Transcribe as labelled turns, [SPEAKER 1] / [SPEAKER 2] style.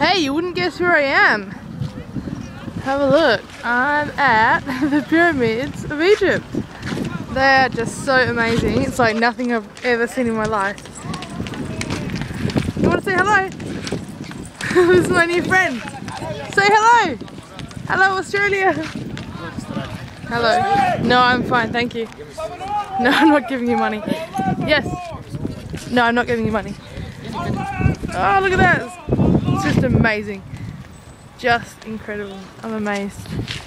[SPEAKER 1] Hey, you wouldn't guess where I am. Have a look. I'm at the pyramids of Egypt. They are just so amazing. It's like nothing I've ever seen in my life. You want to say hello? This is my new friend. Say hello. Hello, Australia. Hello. No, I'm fine, thank you. No, I'm not giving you money. Yes. No, I'm not giving you money. Oh, look at that. It's just amazing. Just incredible. I'm amazed.